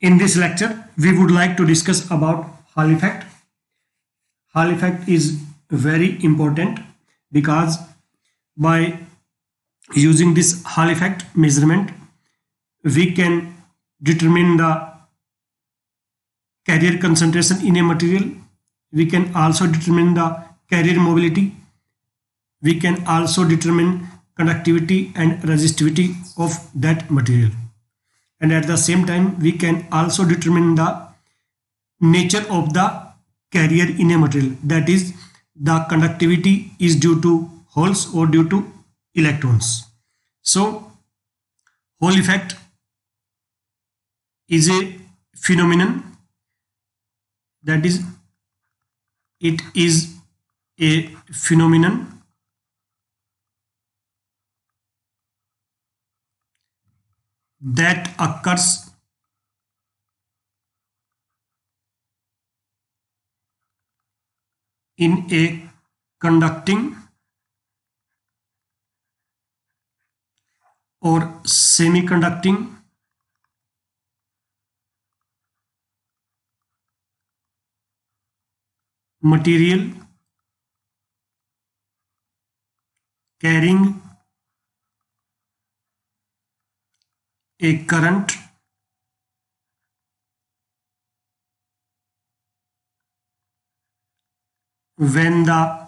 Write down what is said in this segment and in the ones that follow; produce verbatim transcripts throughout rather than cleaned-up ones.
In this lecture, we would like to discuss about Hall effect. Hall effect is very important because by using this Hall effect measurement, we can determine the carrier concentration in a material. We can also determine the carrier mobility. We can also determine conductivity and resistivity of that material. And at the same time, we can also determine the nature of the carrier in a material. That is, the conductivity is due to holes or due to electrons. So, Hall effect is a phenomenon, that is, it is a phenomenon that occurs in a conducting or semiconducting material carrying a current when the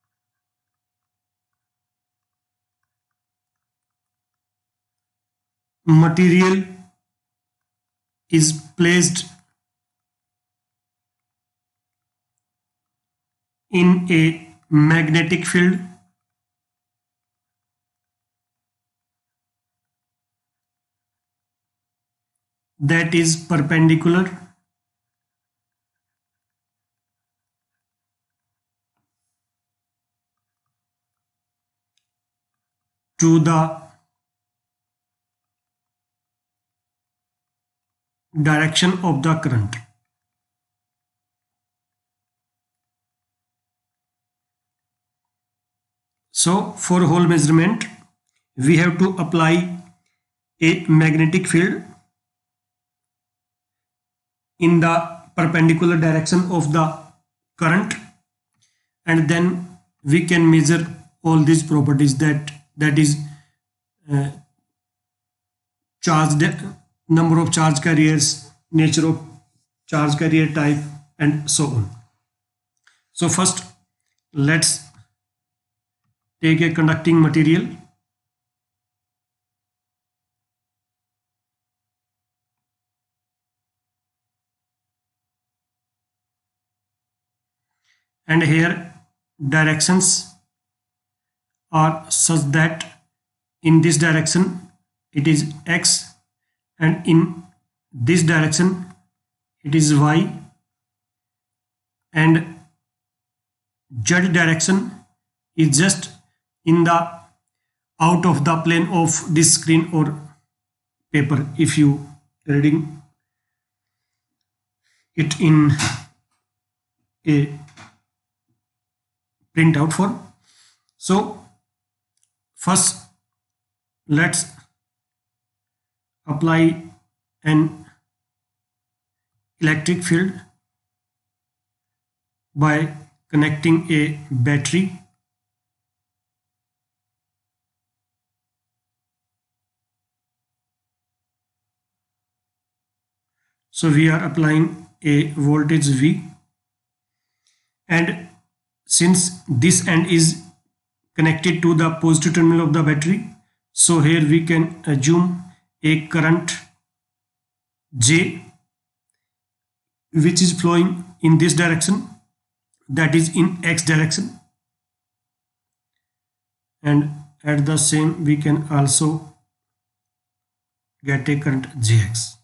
material is placed in a magnetic field that is perpendicular to the direction of the current. So for Hall measurement, we have to apply a magnetic field in the perpendicular direction of the current, and then we can measure all these properties, that that is uh, charge number of charge carriers, nature of charge carrier type, and so on. So first, let's take a conducting material. And here directions are such that in this direction it is x, and in this direction it is y, and z direction is just in the out of the plane of this screen or paper if you reading it in a printout form. So first let's apply an electric field by connecting a battery. So we are applying a voltage V, and since this end is connected to the positive terminal of the battery, so here we can assume a current J which is flowing in this direction, that is in X direction, and at the same we can also get a current J X.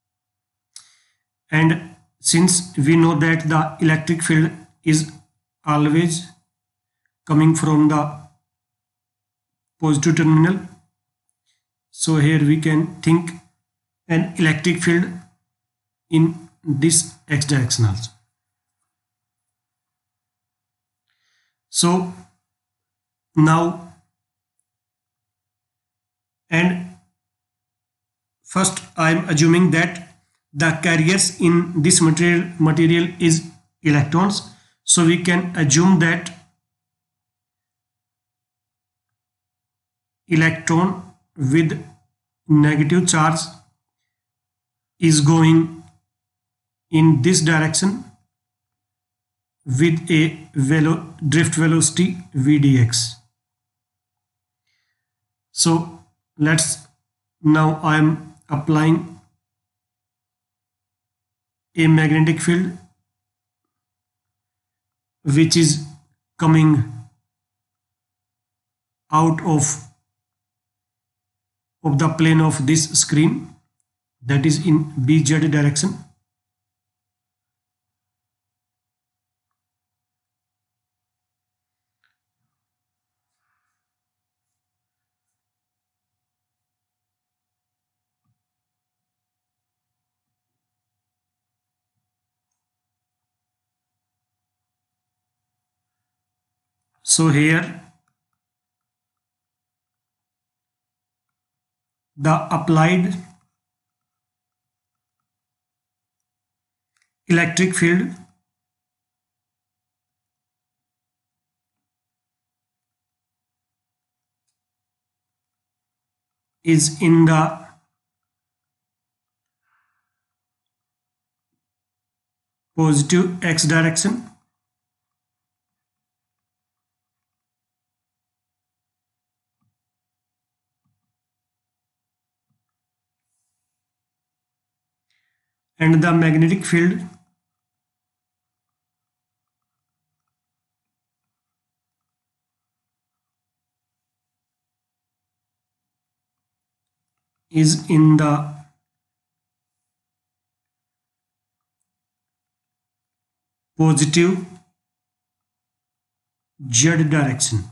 And since we know that the electric field is always coming from the positive terminal, so here we can think an electric field in this X direction also. So now, and first I am assuming that The carriers in this material material is electrons, so we can assume that electron with negative charge is going in this direction with a velo drift velocity v dx. So let's now I am applying a magnetic field which is coming out of of the plane of this screen, that is in B Z direction. So here the applied electric field is in the positive x direction, and the magnetic field is in the positive Z direction.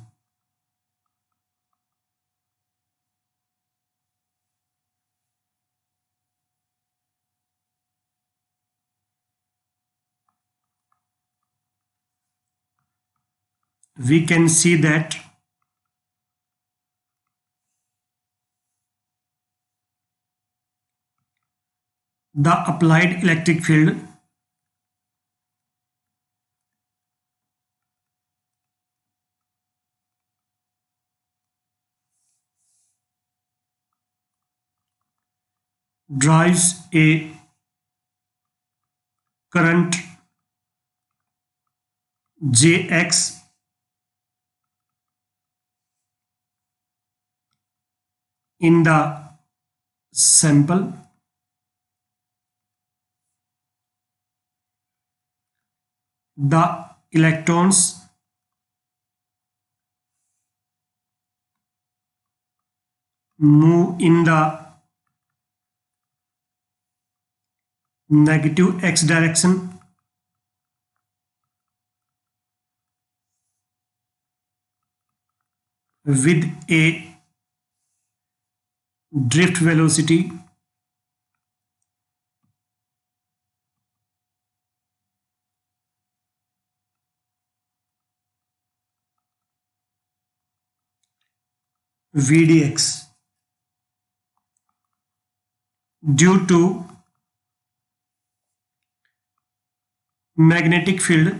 We can see that the applied electric field drives a current Jx in the sample the electrons move in the negative x direction with a drift velocity v dx. Due to magnetic field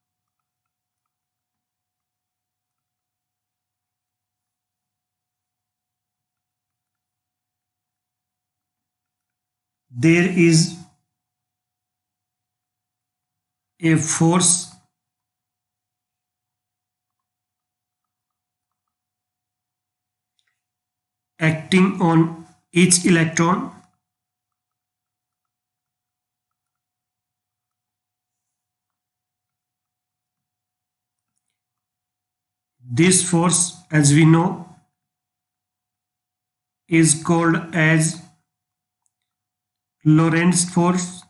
there is a force acting on each electron this force, as we know, is called as Lorentz force,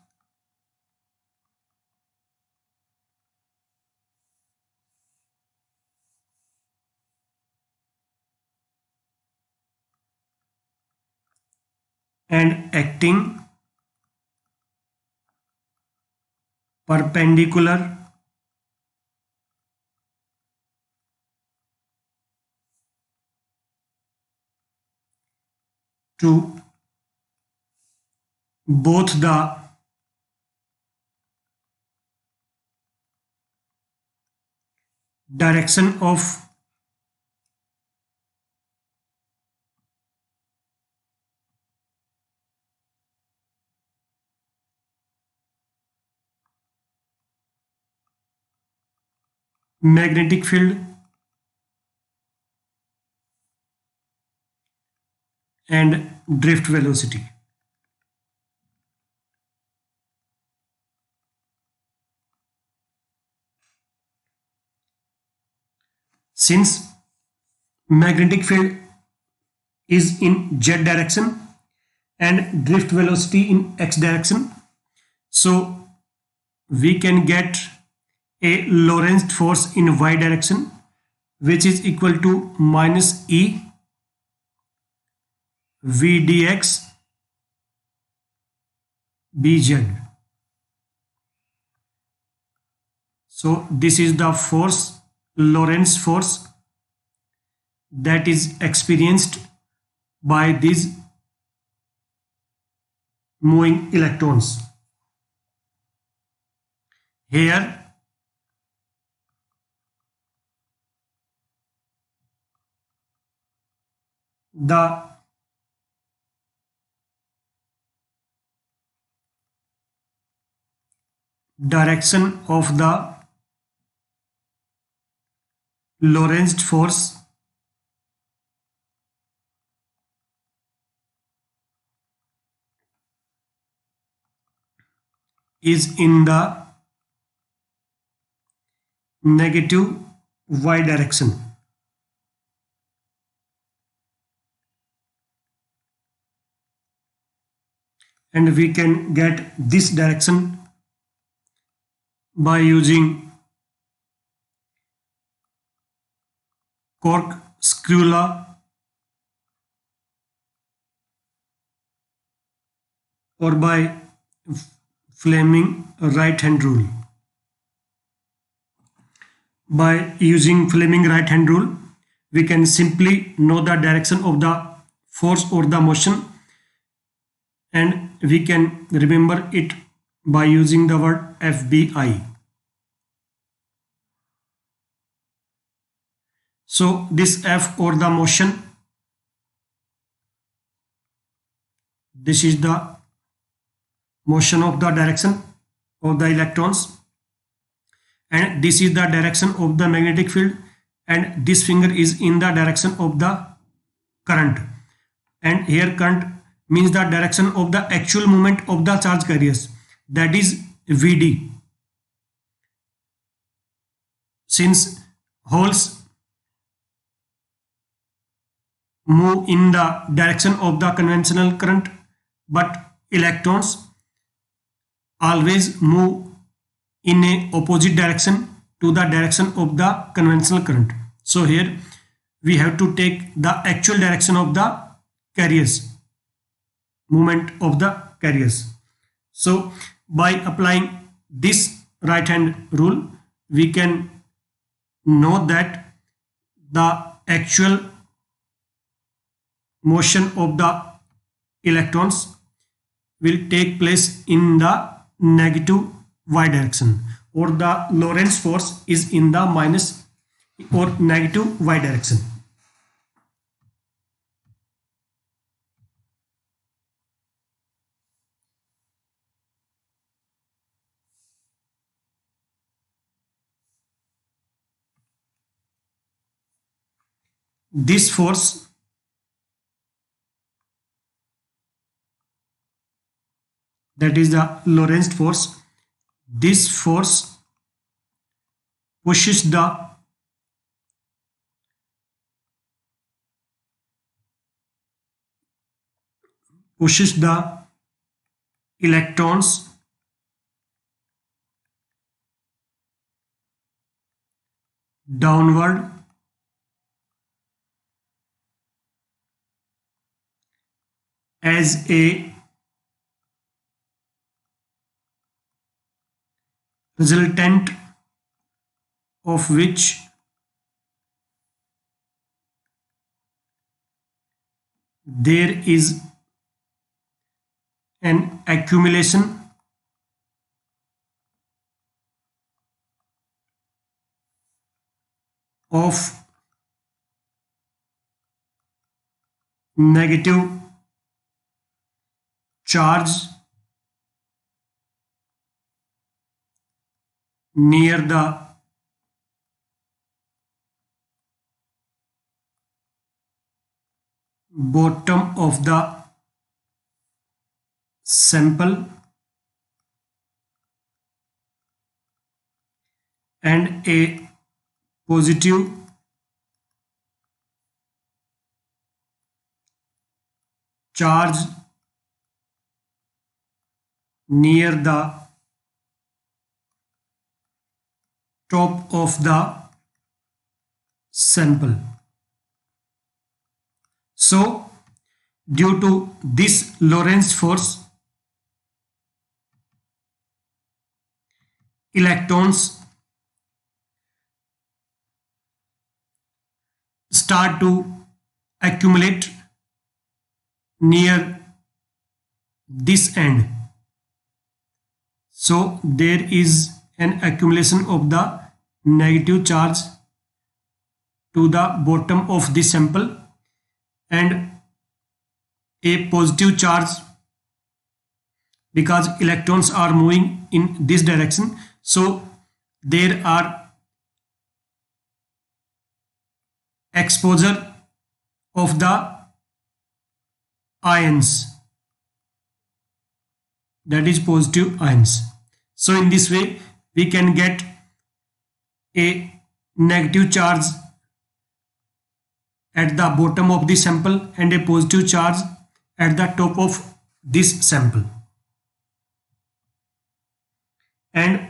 and acting perpendicular to both the direction of magnetic field and drift velocity. Since magnetic field is in z direction and drift velocity in x direction, so we can get a Lorentz force in y direction, which is equal to minus E V dx bz. So this is the force, Lorentz force, that is experienced by these moving electrons. Here the direction of the Lorentz force is in the negative y direction. And we can get this direction by using corkscrew law or by Fleming right hand rule. By using Fleming right hand rule, we can simply know the direction of the force or the motion, and we can remember it by using the word F B I. So this F or the motion, this is the motion of the direction of the electrons, and this is the direction of the magnetic field, and this finger is in the direction of the current, and here current means the direction of the actual movement of the charge carriers, that is V D. Since holes move in the direction of the conventional current, but electrons always move in a opposite direction to the direction of the conventional current. So here we have to take the actual direction of the carriers, movement of the carriers. So by applying this right hand rule, we can know that the actual motion of the electrons will take place in the negative y direction, or the Lorentz force is in the minus or negative y direction. This force that is the Lorentz force. This force pushes the pushes the electrons downward as a resultant of which there is an accumulation of negative charge near the bottom of the sample and a positive charge near the top of the sample. So, due to this Lorentz force, electrons start to accumulate near this end. So there is an accumulation of the negative charge to the bottom of the sample and a positive charge, because electrons are moving in this direction. So there are exposure of the ions, that is positive ions. So in this way we can get a negative charge at the bottom of the sample and a positive charge at the top of this sample. And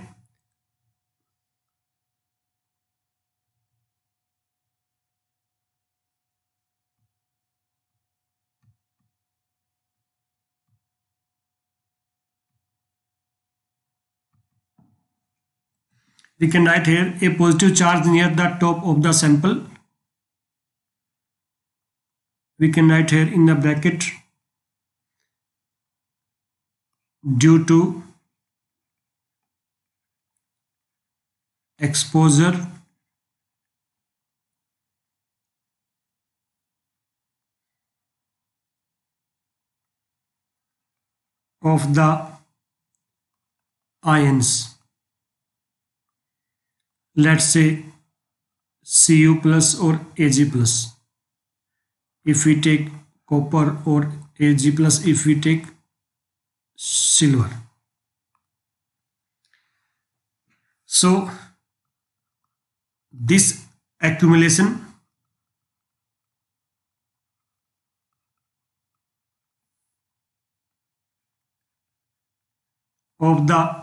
we can write here a positive charge near the top of the sample. We can write here in the bracket, due to exposure of the ions, let's say Cu plus or Ag plus if we take copper, or Ag plus if we take silver. So this accumulation of the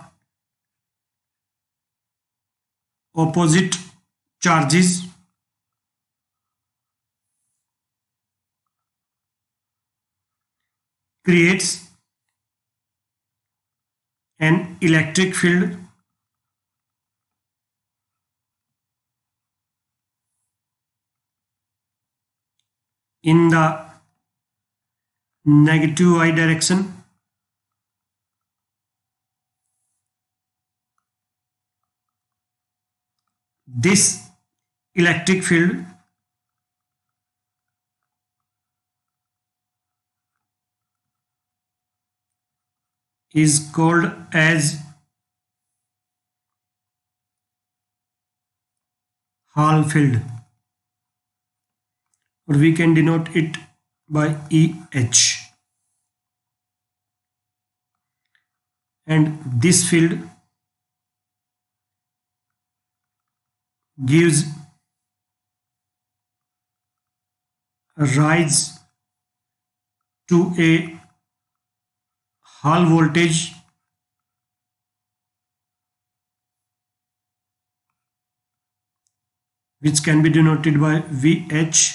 opposite charges creates an electric field in the negative y direction. This electric field is called as Hall field, or we can denote it by E H. And this field gives rise to a Hall voltage which can be denoted by V H,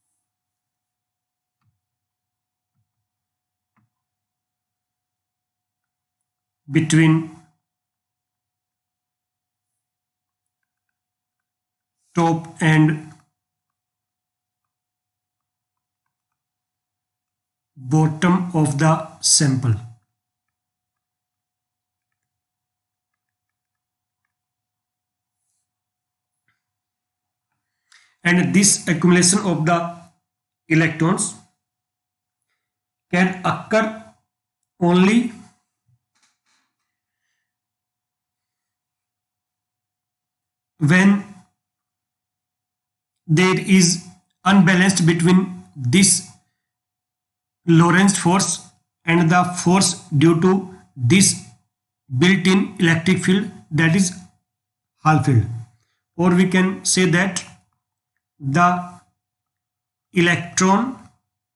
between top and bottom of the sample. and this accumulation of the electrons can occur only when there is unbalanced between this Lorentz force and the force due to this built-in electric field, that is Hall field. Or we can say that the electron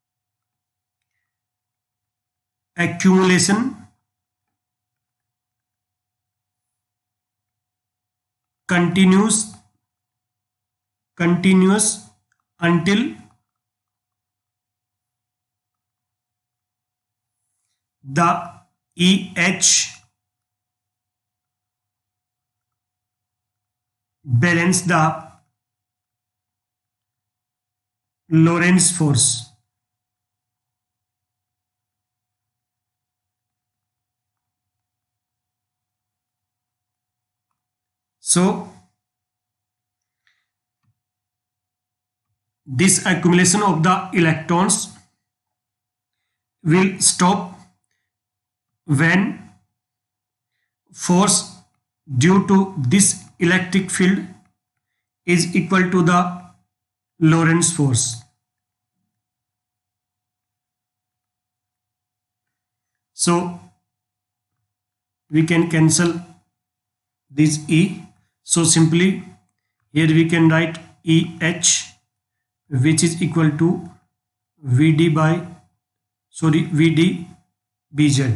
accumulation continues continuous until the E H balance the Lorentz force. So this accumulation of the electrons will stop when force due to this electric field is equal to the Lorentz force. So we can cancel this E. So simply here we can write E H, which is equal to V D by sorry V D B Z.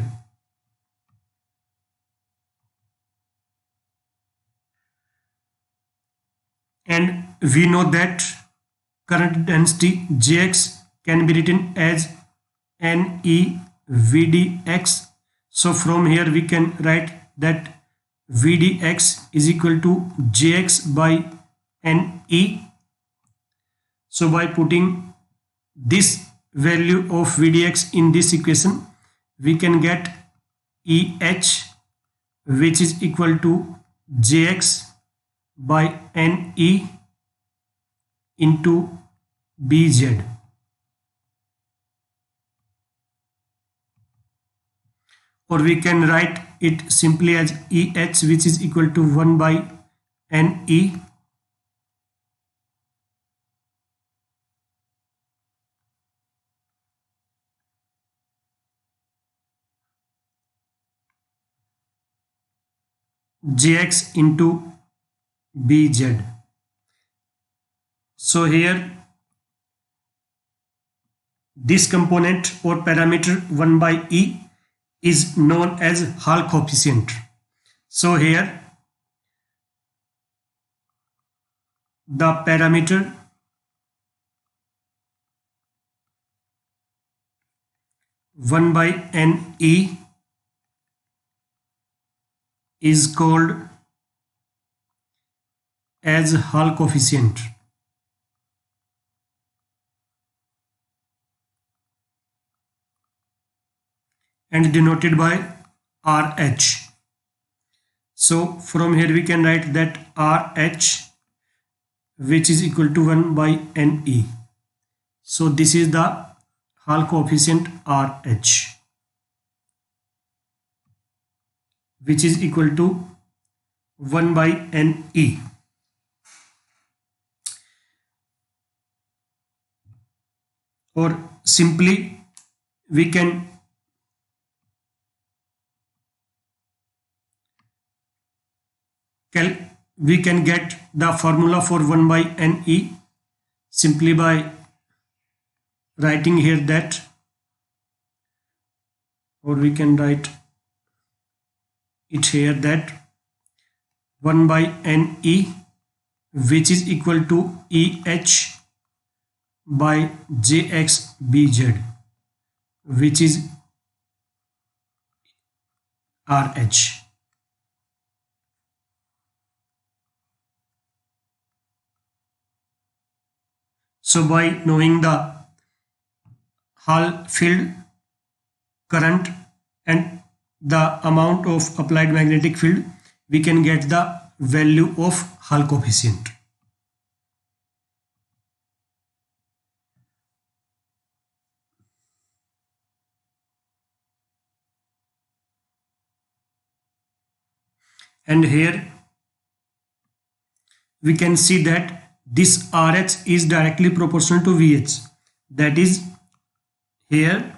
And we know that current density J X can be written as N E V D X. So from here we can write that V D X is equal to J X by N E. So by putting this value of V D X in this equation, we can get E H, which is equal to J X by N E into B Z. Or we can write it simply as E H, which is equal to one by N E J X into B Z. So here this component or parameter one by E is known as Hall coefficient. So here the parameter one by N E is called as Hall coefficient. And denoted by R H. So from here we can write that R H, which is equal to one by N E. So this is the Hall coefficient R H, which is equal to one by N E. Or simply we can we can get the formula for one by N E simply by writing here that, or we can write it here that one by N E, which is equal to E H by J X B Z, which is R H. So by knowing the Hall field, current and the amount of applied magnetic field, we can get the value of Hall coefficient. and here we can see that this R H is directly proportional to V H. That is, here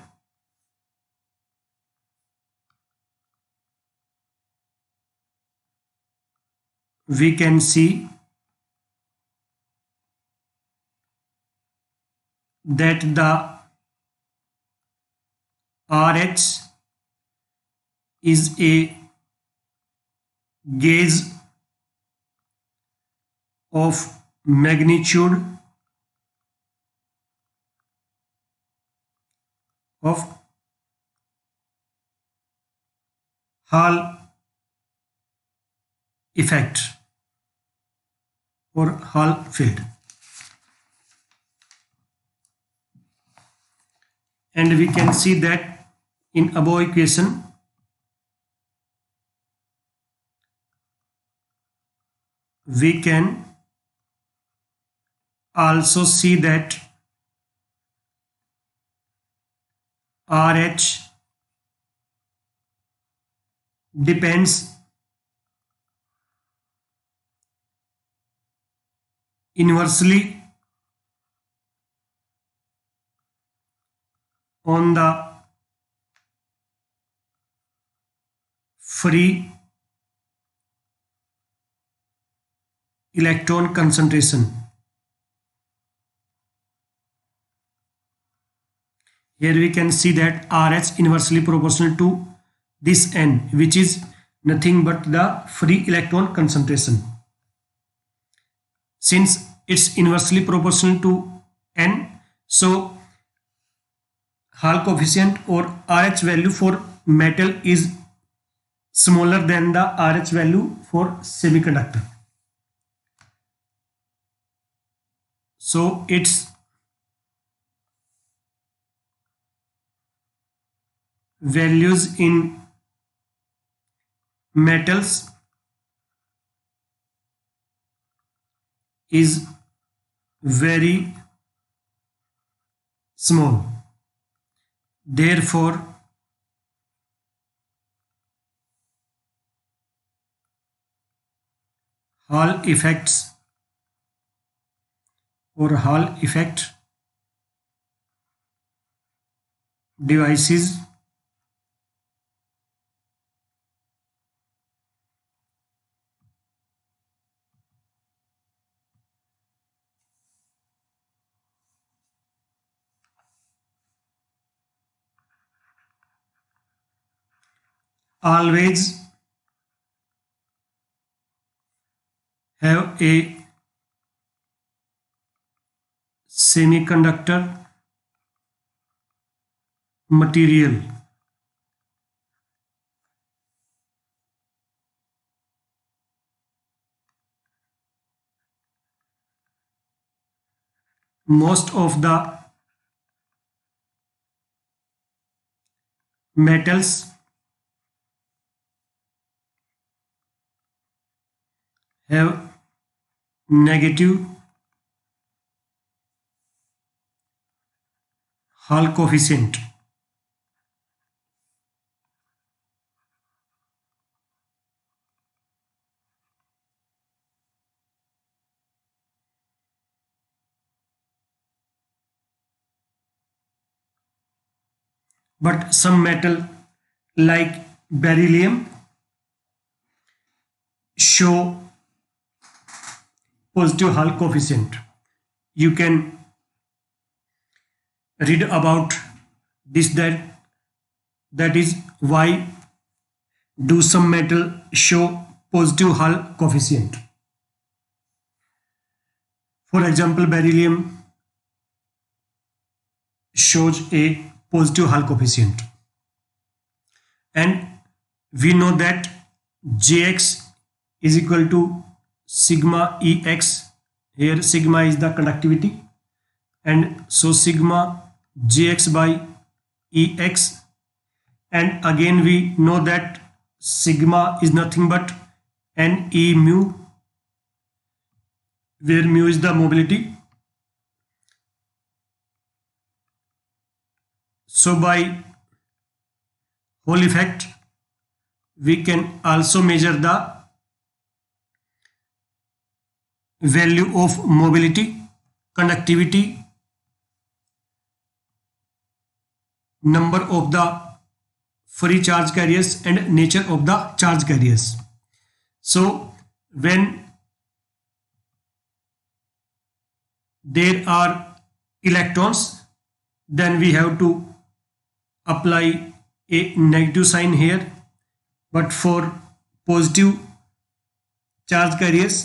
we can see that the R H is a gauge of magnitude of Hall effect or Hall field. And we can see that in above equation we can also see that R H depends inversely on the free electron concentration. Here we can see that R H inversely proportional to this N, which is nothing but the free electron concentration. Since it's inversely proportional to N, so Hall coefficient or R H value for metal is smaller than the R H value for semiconductor. So its values in metals is very small. Therefore, Hall effects or Hall effect devices always have a semiconductor material. Most of the metals have negative Hall coefficient. But some metal like beryllium show positive Hall coefficient. You can read about this, that that is why do some metal show positive Hall coefficient. For example, beryllium shows a positive Hall coefficient, and we know that Jx is equal to sigma Ex. Here sigma is the conductivity, and so sigma Jx by Ex, and again we know that sigma is nothing but Ne mu, where mu is the mobility. So by Hall effect we can also measure the value of mobility, conductivity, number of the free charge carriers and nature of the charge carriers. So when there are electrons, then we have to apply a negative sign here, but for positive charge carriers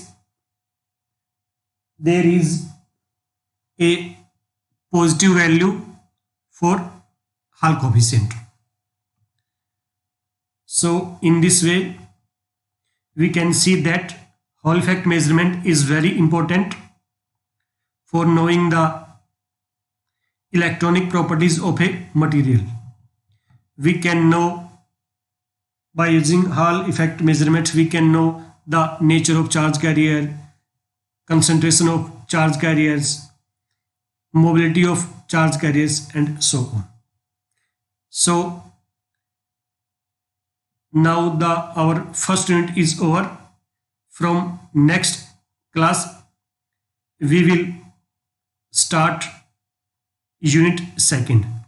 there is a positive value for Hall coefficient. So in this way we can see that Hall effect measurement is very important for knowing the electronic properties of a material. We can know by using Hall effect measurement, we can know the nature of charge carrier, concentration of charge carriers, mobility of charge carriers, and so on. So now the our first unit is over. From next class we will start unit second.